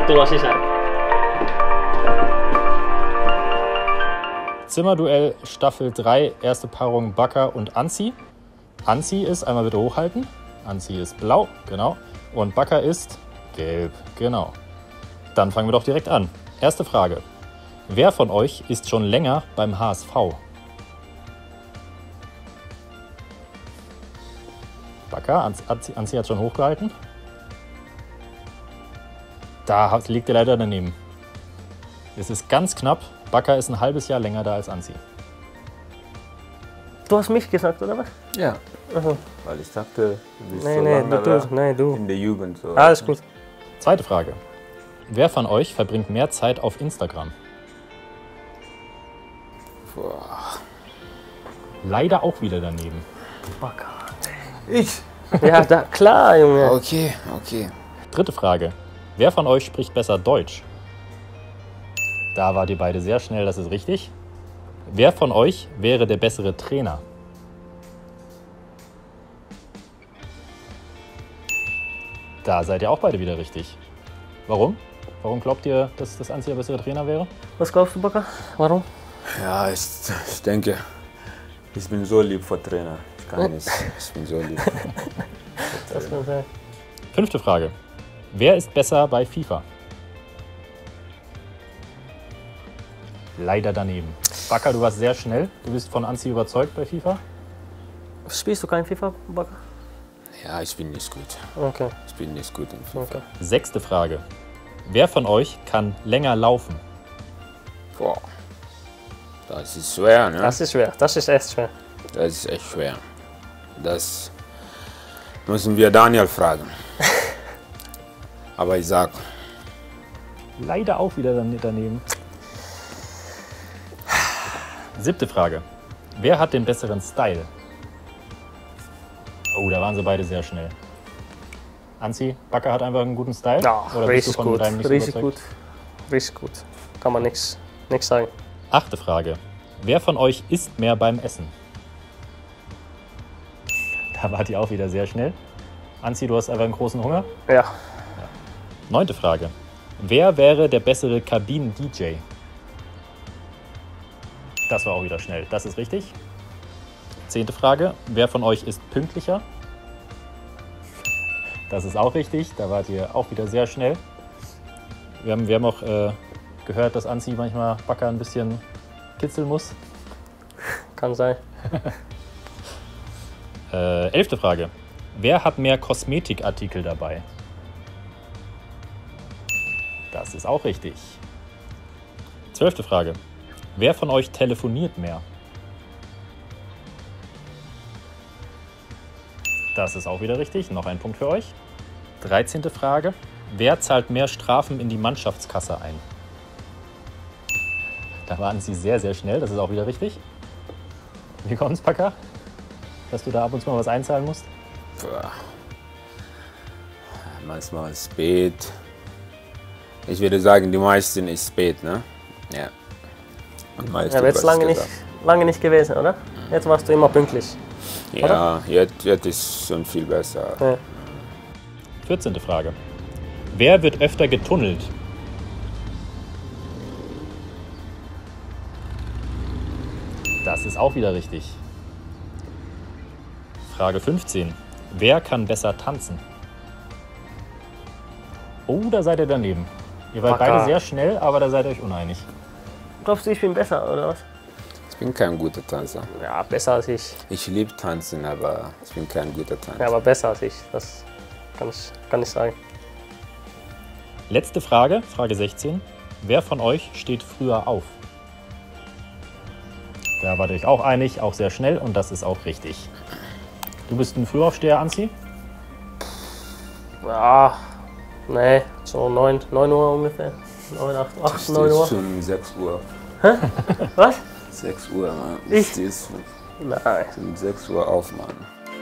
Tervetuloa sisään. Zimmerduell Staffel 3, erste Paarung Bakker und Anzi. Anzi ist, einmal bitte hochhalten. Anzi ist blau, genau. Und Bakker ist gelb, genau. Dann fangen wir doch direkt an. Erste Frage. Wer von euch ist schon länger beim HSV? Bakker, Anzi hat schon hochgehalten. Da liegt ihr leider daneben. Es ist ganz knapp. Bakker ist ein halbes Jahr länger da als Anzi. Du hast mich gesagt, oder was? Ja, Also, weil ich dachte, du bist nee, so nee, lange du. in der Jugend. So. Alles gut. Zweite Frage. Wer von euch verbringt mehr Zeit auf Instagram? Boah. Leider auch wieder daneben. Bakker. Ich? Ja, da, klar, Junge. Okay, okay. Dritte Frage. Wer von euch spricht besser Deutsch? Da wart ihr beide sehr schnell, das ist richtig. Wer von euch wäre der bessere Trainer? Da seid ihr auch beide wieder richtig. Warum? Warum glaubt ihr, dass das Anzi der bessere Trainer wäre? Was glaubst du, Bakker? Warum? Ja, ich denke, ich bin so lieb vor Trainer. Ich kann nicht. Ich bin so lieb. Das kann sein. Fünfte Frage. Wer ist besser bei FIFA? Leider daneben. Bakker, du warst sehr schnell. Du bist von Anzi überzeugt bei FIFA? Spielst du kein FIFA, Bakker? Ja, ich bin nicht gut. Okay. Ich bin nicht gut in FIFA. Okay. Sechste Frage. Wer von euch kann länger laufen? Boah. Das ist schwer, ne? Das ist schwer. Das ist echt schwer. Das ist echt schwer. Das müssen wir Daniel fragen. Aber ich sag, Leider auch wieder daneben. Siebte Frage. Wer hat den besseren Style? Oh, da waren sie beide sehr schnell. Anzi, Bakker hat einfach einen guten Style? Ja, Oder bist du richtig von gut. deinem nicht Richtig überzeugt? gut. Richtig gut. Kann man nichts sagen. Achte Frage. Wer von euch isst mehr beim Essen? Da wart ihr auch wieder sehr schnell. Anzi, du hast einfach einen großen Hunger. Ja. Neunte Frage. Wer wäre der bessere Kabinen-DJ? Das war auch wieder schnell. Das ist richtig. Zehnte Frage. Wer von euch ist pünktlicher? Das ist auch richtig. Da wart ihr auch wieder sehr schnell. Wir haben auch gehört, dass Anzi manchmal Bakker ein bisschen kitzeln muss. Kann sein. Elfte Frage. Wer hat mehr Kosmetikartikel dabei? Das ist auch richtig. Zwölfte Frage. Wer von euch telefoniert mehr? Das ist auch wieder richtig. Noch ein Punkt für euch. 13. Frage. Wer zahlt mehr Strafen in die Mannschaftskasse ein? Da waren Sie sehr, sehr schnell. Das ist auch wieder richtig. Wie kommt's, Bakker? Dass du da ab und zu mal was einzahlen musst? boah. Manchmal spät. Ich würde sagen, die meisten ist spät, ne? Ja. Und meistens Ja, jetzt lange nicht gewesen, oder? Jetzt warst du immer pünktlich. Ja, jetzt ist schon viel besser. Ja. 14. Frage. Wer wird öfter getunnelt? Das ist auch wieder richtig. Frage 15. Wer kann besser tanzen? Oh, da seid ihr daneben. Ihr wart Bakker. beide sehr schnell, aber da seid ihr euch uneinig. Glaubst du, ich bin besser, oder was? Ich bin kein guter Tänzer. Ja, besser als ich. Ich liebe Tanzen, aber ich bin kein guter Tänzer. Ja, aber besser als ich. Das kann ich sagen. Letzte Frage, Frage 16. Wer von euch steht früher auf? Da wart ihr euch auch einig, auch sehr schnell und das ist auch richtig. Du bist ein Frühaufsteher, Anzi? Ja, nee, so 9 Uhr ungefähr. 9, 8, 9 Uhr. Schon 6 Uhr. Was? 6 Uhr, Mann. Ich? Du stehst Nein. um 6 Uhr auf, Mann.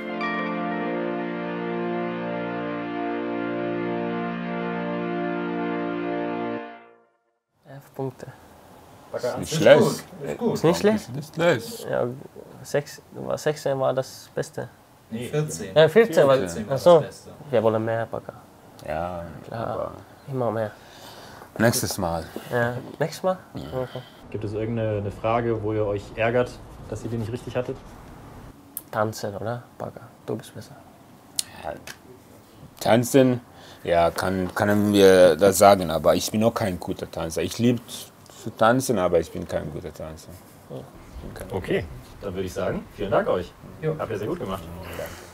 Punkte. Nicht schlecht. Ist nicht schlecht? Nicht schlecht. Ja, 16 war das Beste. Nee, 14. Ja, 14 war 14 war Achso. das Beste. Wir wollen mehr, Bakker. Ja, Klar, aber immer mehr. Nächstes Mal. Ja, nächstes Mal? Okay. Gibt es irgendeine Frage, wo ihr euch ärgert, dass ihr die nicht richtig hattet? Tanzen, oder? Bagger, du bist besser. Ja, tanzen, ja, können wir das sagen, aber ich bin auch kein guter Tänzer. Ich liebe zu tanzen, aber ich bin kein guter Tänzer. Okay, dann würde ich sagen, vielen Dank euch. Habt ihr sehr gut gemacht. Danke.